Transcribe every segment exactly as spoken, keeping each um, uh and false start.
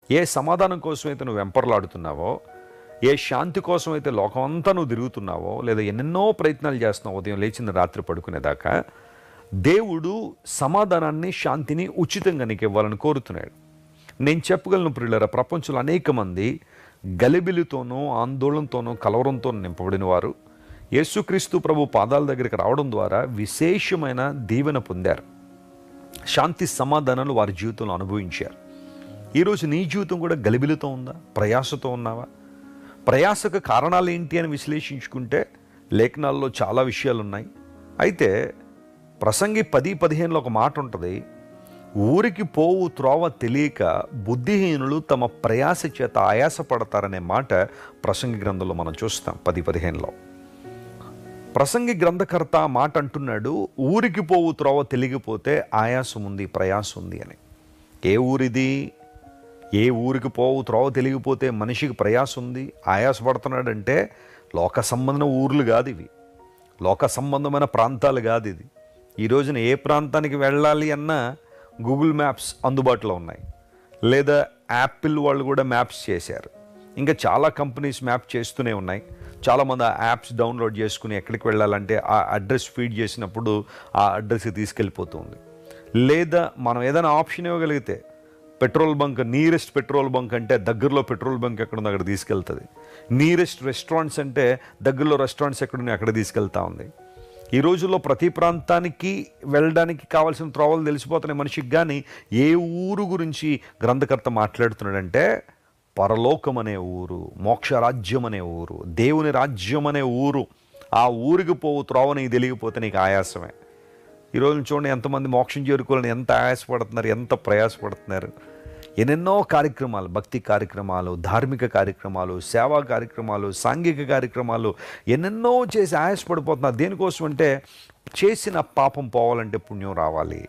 ఏ సమాధానం కోసమైతే నువ్వు వెంపర్లాడుతున్నావో, ఏ శాంతి కోసం అయితే లోకమంతా నువ్వు తిరుగుతున్నావో, లేదా ఎన్నెన్నో ప్రయత్నాలు చేస్తున్నావు ఉదయం లేచిన రాత్రి పడుకునేదాకా, దేవుడు సమాధానాన్ని, శాంతిని ఉచితంగా నీకు ఇవ్వాలని కోరుతున్నాడు. నేను చెప్పగలను ప్రియులారా, ప్రపంచంలో అనేక మంది గలిబిలితోనూ, ఆందోళనతోనూ, కలవరంతో నింపబడిన వారు యేసుక్రీస్తు ప్రభు పాదాల దగ్గరికి రావడం ద్వారా విశేషమైన దీవెన పొందారు. శాంతి సమాధానాలు వారి జీవితంలో అనుభవించారు. ఈరోజు నీ జీవితం కూడా గలిబిలితో ఉందా? ప్రయాసతో ఉన్నావా? ప్రయాసకు కారణాలు ఏంటి అని విశ్లేషించుకుంటే లేఖనాల్లో చాలా విషయాలు ఉన్నాయి. అయితే ప్రసంగి పది పదిహేనులో ఒక మాట ఉంటుంది, ఊరికి పోవు త్రోవ తెలియక బుద్ధిహీనులు తమ ప్రయాస చేత ఆయాసపడతారనే మాట ప్రసంగి గ్రంథంలో మనం చూస్తాం. పది పదిహేనులో ప్రసంగి గ్రంథకర్త మాట అంటున్నాడు, ఊరికి పోవు త్రోవ తెలియకపోతే ఆయాసం ఉంది, ప్రయాసం ఉంది అని. ఏ ఊరిది? ఏ ఊరికి పోవు త్రోవ తెలియకపోతే మనిషికి ప్రయాసం ఉంది, ఆయాసపడుతున్నాడంటే లోక సంబంధమైన ఊర్లు కాదు ఇవి, లోక సంబంధమైన ప్రాంతాలు కాదు ఇది. ఈ రోజున ఏ ప్రాంతానికి వెళ్ళాలి అన్నా గూగుల్ మ్యాప్స్ అందుబాటులో ఉన్నాయి, లేదా యాపిల్ వాళ్ళు కూడా మ్యాప్స్ చేశారు. ఇంకా చాలా కంపెనీస్ మ్యాప్ చేస్తూనే ఉన్నాయి. చాలామంది ఆ యాప్స్ డౌన్లోడ్ చేసుకుని ఎక్కడికి వెళ్ళాలంటే ఆ అడ్రస్ ఫీడ్ చేసినప్పుడు ఆ అడ్రస్కి తీసుకెళ్ళిపోతుంది. లేదా మనం ఏదైనా ఆప్షన్ ఇవ్వగలిగితే petrol bunk, nearest petrol bunk అంటే దగ్గరలో పెట్రోల్ బంక్ ఎక్కడుందో అక్కడ తీసుకెళ్తుంది. నియరెస్ట్ రెస్టారెంట్స్ అంటే దగ్గరలో రెస్టారెంట్స్ ఎక్కడున్నాయి అక్కడ తీసుకెళ్తా ఉంది. ఈ రోజుల్లో ప్రతి ప్రాంతానికి వెళ్ళడానికి కావాల్సిన త్రోవలు తెలిసిపోతున్నాయి మనిషికి. కానీ ఏ ఊరు గురించి గ్రంథకర్త మాట్లాడుతున్నాడంటే పరలోకం అనే ఊరు, మోక్షరాజ్యం అనే ఊరు, దేవుని రాజ్యం అనే ఊరు. ఆ ఊరికి పోవు త్రోవ నీకు తెలియకపోతే నీకు ఆయాసమే. ఈరోజు చూడండి ఎంతమంది మోక్షం చేరుకోవాలని ఎంత ఆయాసపడుతున్నారు, ఎంత ప్రయాసపడుతున్నారు. ఎన్నెన్నో కార్యక్రమాలు, భక్తి కార్యక్రమాలు, ధార్మిక కార్యక్రమాలు, సేవా కార్యక్రమాలు, సాంఘిక కార్యక్రమాలు ఎన్నెన్నో చేసి ఆయాసపడిపోతున్నారు. దేనికోసం అంటే చేసిన పాపం పోవాలంటే పుణ్యం రావాలి.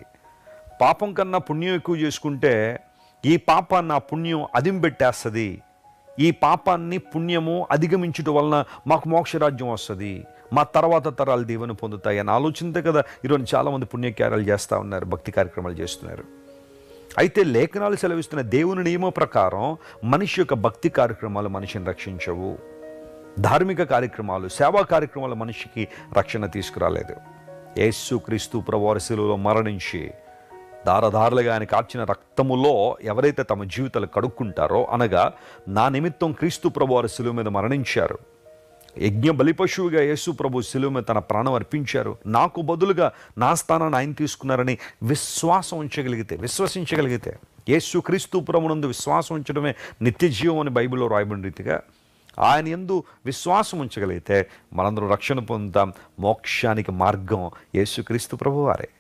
పాపం కన్నా పుణ్యం ఎక్కువ చేసుకుంటే ఈ పాపాన్ని ఆ పుణ్యం అదింపెట్టేస్తుంది. ఈ పాపాన్ని పుణ్యము అధిగమించడం వలన మాకు మోక్షరాజ్యం వస్తుంది, మా తర్వాత తరాలు దీవెన పొందుతాయి అని ఆలోచనతే కదా ఈరోజు చాలామంది పుణ్యకార్యాలు చేస్తూ ఉన్నారు, భక్తి కార్యక్రమాలు చేస్తున్నారు. అయితే లేఖనాలు సెలవిస్తున్న దేవుని నియమం ప్రకారం మనిషి యొక్క భక్తి కార్యక్రమాలు మనిషిని రక్షించవు. ధార్మిక కార్యక్రమాలు, సేవా కార్యక్రమాలు మనిషికి రక్షణ తీసుకురాలేదు. యేసుక్రీస్తు ప్రభువారి శిలువలో మరణించి దారదారులుగా ఆయన కార్చిన రక్తములో ఎవరైతే తమ జీవితాలు కడుక్కుంటారో, అనగా నా నిమిత్తం క్రీస్తు ప్రభువారి శిలువ మీద మరణించారు, యజ్ఞ బలిపశువుగా యేసు ప్రభు శిలువ మీద తన ప్రాణం అర్పించారు, నాకు బదులుగా నా స్థానాన్ని ఆయన తీసుకున్నారని విశ్వాసం ఉంచగలిగితే, విశ్వసించగలిగితే, యేసు క్రీస్తు ప్రభునందు విశ్వాసం ఉంచడమే నిత్య జీవం అని బైబిల్లో రాయబడిన రీతిగా ఆయన యందు విశ్వాసం ఉంచగలిగితే మనందరం రక్షణ పొందుతాం. మోక్షానికి మార్గం యేసు క్రీస్తు ప్రభువారే.